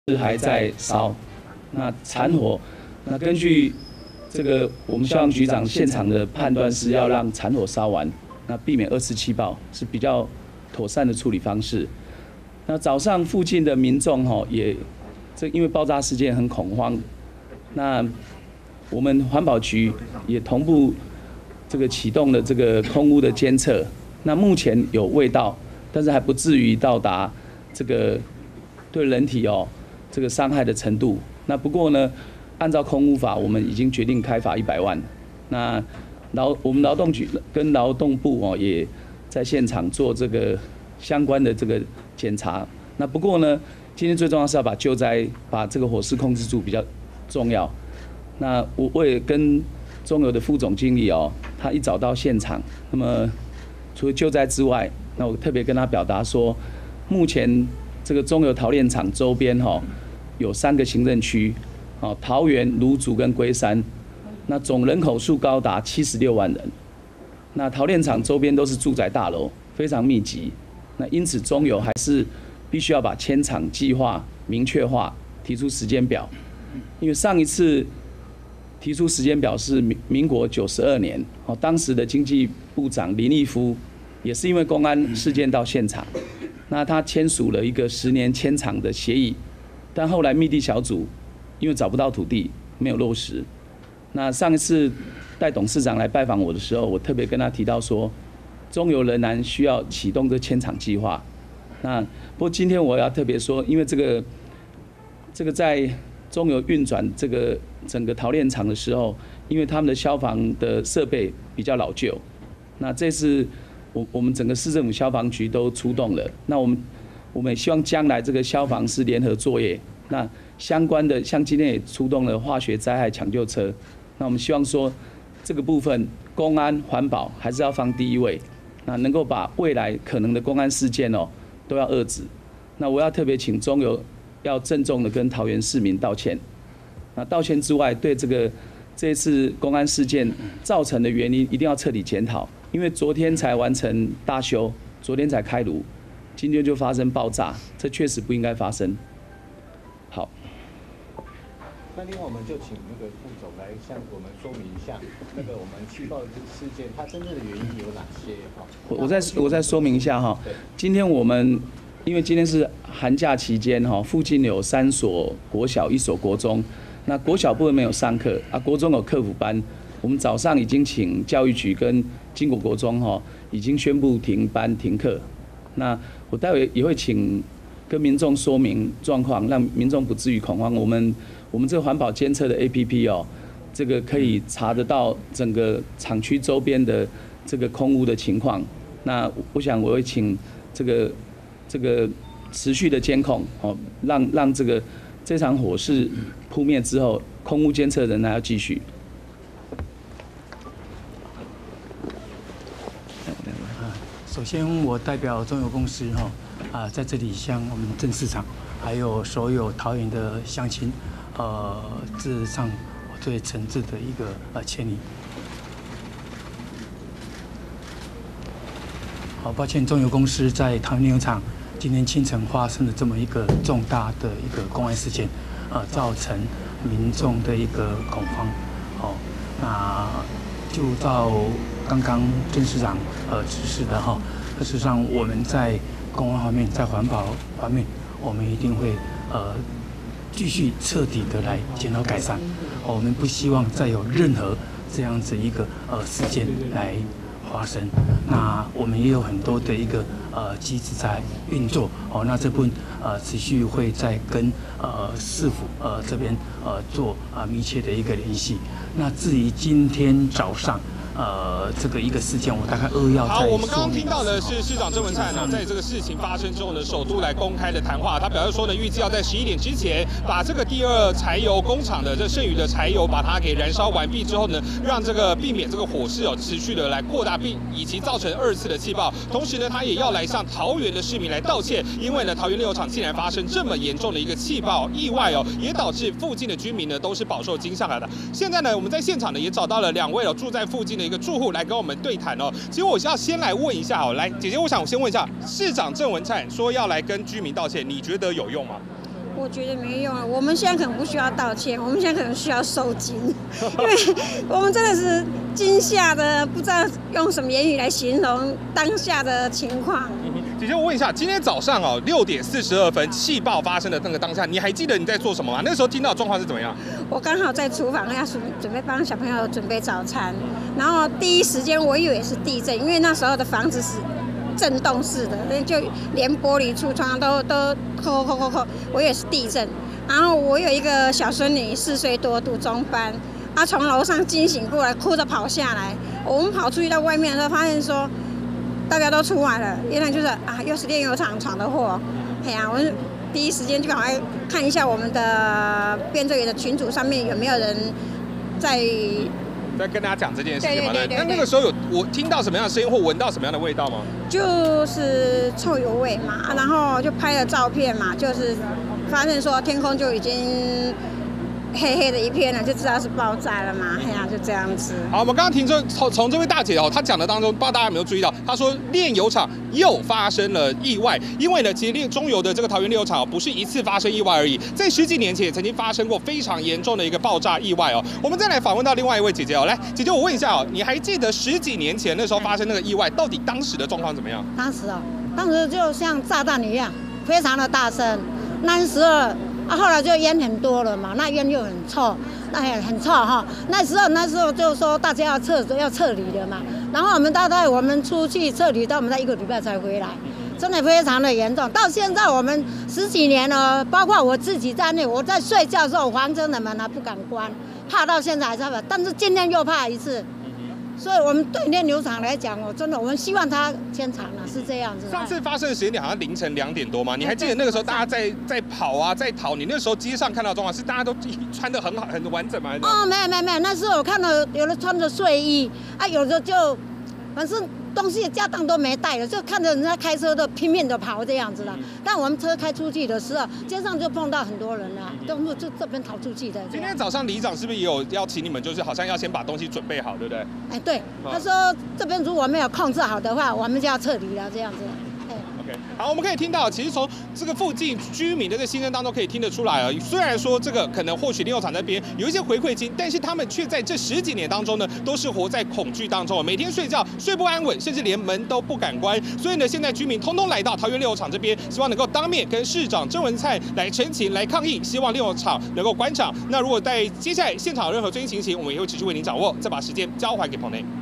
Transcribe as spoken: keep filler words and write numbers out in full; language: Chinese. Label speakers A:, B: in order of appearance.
A: 还在烧，那残火，那根据这个我们消防局长现场的判断是要让残火烧完，那避免二次气爆是比较妥善的处理方式。那早上附近的民众哈也这因为爆炸事件很恐慌，那我们环保局也同步这个启动了这个空污的监测，那目前有味道，但是还不至于到达这个对人体哦。这个伤害的程度，那不过呢，按照空污法，我们已经决定开罚一百万。那劳我们劳动局跟劳动部哦，也在现场做这个相关的这个检查。那不过呢，今天最重要是要把救灾、把这个火势控制住比较重要。那我我也跟中油的副总经理哦，他一早到现场，那么除了救灾之外，那我特别跟他表达说，目前这个中油陶炼厂周边哈、哦。有三个行政区，哦，桃园、芦竹跟龟山，那总人口数高达七十六万人。那陶炼厂周边都是住宅大楼，非常密集。那因此中油还是必须要把迁厂计划明确化，提出时间表。因为上一次提出时间表是民民国九十二年，哦，当时的经济部长林立夫也是因为公安事件到现场，那他签署了一个十年迁厂的协议。但后来密地小组因为找不到土地，没有落实。那上一次带董事长来拜访我的时候，我特别跟他提到说，中油仍然需要启动这迁厂计划。那不过今天我要特别说，因为这个这个在中油运转这个整个陶炼厂的时候，因为他们的消防的设备比较老旧，那这次我我们整个市政府消防局都出动了。那我们。我们也希望将来这个消防是联合作业，那相关的像今天也出动了化学灾害抢救车，那我们希望说这个部分公安环保还是要放第一位，那能够把未来可能的公安事件哦都要遏制。那我要特别请中油要郑重的跟桃园市民道歉，那道歉之外，对这个这次公安事件造成的原因一定要彻底检讨，因为昨天才完成大修，昨天才开炉。今天就发生爆炸，这确实不应该发生。好，
B: 那另外我们就请那个副总来向我们说明一下，那个我们气爆的这个事件，它真正的原因有哪些？哈，
A: 我我再我再说明一下哈。今天我们因为今天是寒假期间哈，附近有三所国小，一所国中。那国小部分没有上课啊，国中有课辅班。我们早上已经请教育局跟金国国中哈，已经宣布停班停课。那我待会也会请跟民众说明状况，让民众不至于恐慌。我们我们这个环保监测的 A P P 哦，这个可以查得到整个厂区周边的这个空污的情况。那我想我会请这个这个持续的监控哦，让让这个这场火势扑灭之后，空污监测仍然要继续。
C: 首先，我代表中油公司哈啊，在这里向我们郑市长，还有所有桃园的乡亲，呃，致上我最诚挚的一个呃歉意。好，抱歉，中油公司在桃园炼油厂今天清晨发生了这么一个重大的一个公安事件，呃，造成民众的一个恐慌。好，那就照刚刚郑市长呃指示的哈，事实上我们在公安方面，在环保方面，我们一定会呃继续彻底的来检讨改善。我们不希望再有任何这样子一个呃事件来发生。那我们也有很多的一个呃机制在运作哦。那这部分呃持续会在跟呃市府呃这边呃做啊、呃、密切的一个联系。那至于今天早上。呃，这个一个事件，我大概扼要。
D: 好，我们刚刚听到的是市长郑文灿呢，在这个事情发生之后呢，首度来公开的谈话。他表示说呢，预计要在十一点之前，把这个第二柴油工厂的这剩余的柴油，把它给燃烧完毕之后呢，让这个避免这个火势哦持续的来扩大，并以及造成二次的气爆。同时呢，他也要来向桃园的市民来道歉，因为呢，桃园炼油厂竟然发生这么严重的一个气爆意外哦，也导致附近的居民呢都是饱受惊吓的。现在呢，我们在现场呢也找到了两位哦住在附近的一个住户来跟我们对谈哦。其实我是要先来问一下哦，来姐姐，我想我先问一下，市长郑文灿说要来跟居民道歉，你觉得有用吗？
E: 我觉得没用啊，我们现在可能不需要道歉，我们现在可能需要收金，因为我们真的是惊吓的，不知道用什么言语来形容当下的情况。
D: 姐姐，我问一下，今天早上哦六点四十二分气爆发生的那个当下，你还记得你在做什么吗？那时候听到状况是怎么样？
E: 我刚好在厨房要准准备帮小朋友准备早餐，然后第一时间我以为是地震，因为那时候的房子是震动式的，就连玻璃橱窗都都扣扣扣扣，我以为是地震。然后我有一个小孙女，四岁多，读中班，她从楼上惊醒过来，哭着跑下来。我们跑出去到外面的时候，发现说大家都出来了，原来就是啊，又是炼油厂闯的祸。哎呀、啊，我第一时间就赶快看一下我们的编队员的群组上面有没有人在
D: 在跟大家讲这件事情嘛。
E: 对对对对对
D: 那那个时候有我听到什么样的声音或闻到什么样的味道吗？
E: 就是臭油味嘛，然后就拍了照片嘛，就是发现说天空就已经黑黑的一片了，就知道是爆炸了嘛，哎呀、啊，就这样子。
D: 好，我们刚刚听说从从这位大姐哦，她讲的当中，不知道大家有没有注意到，她说炼油厂又发生了意外，因为呢，其实炼中油的这个桃园炼油厂不是一次发生意外而已，在十几年前也曾经发生过非常严重的一个爆炸意外哦。我们再来访问到另外一位姐姐哦，来，姐姐我问一下哦，你还记得十几年前那时候发生那个意外，到底当时的状况怎么样？
F: 当时哦，当时就像炸弹一样，非常的大声。那时候啊，后来就烟很多了嘛，那烟又很臭，那也很臭哈。那时候那时候就说大家要撤要撤离了嘛，然后我们大概我们出去撤离到我们在一个礼拜才回来，真的非常的严重。到现在我们十几年了，包括我自己在内，我在睡觉的时候，房间的门还不敢关，怕到现在还在怕。但是今天又怕一次。所以，我们对炼油厂来讲，哦，真的，我们希望它迁厂了，是这样子。
D: 上次发生的时间点好像凌晨两点多嘛，你还记得那个时候大家在在跑啊，在逃？你那时候街上看到的状况是大家都穿得很好、很完整吗？
F: 哦，没有没有没有，那时候我看到有的穿着睡衣啊，有的就反正东西家当都没带了，就看着人家开车都拼命的跑这样子了。但我们车开出去的时候，街上就碰到很多人了，都是就这边逃出去的。
D: 今天早上里长是不是也有邀请你们，就是好像要先把东西准备好，对不对？
F: 哎，对，他说这边如果没有控制好的话，我们就要撤离了，这样子。
D: OK， 好，我们可以听到，其实从这个附近居民的这心声当中可以听得出来啊。虽然说这个可能或许炼油厂那边有一些回馈金，但是他们却在这十几年当中呢，都是活在恐惧当中，每天睡觉睡不安稳，甚至连门都不敢关。所以呢，现在居民通通来到桃园炼油厂这边，希望能够当面跟市长郑文灿来陈情、来抗议，希望炼油厂能够关厂。那如果在接下来现场有任何最新情形，我们也会持续为您掌握。再把时间交还给棚内。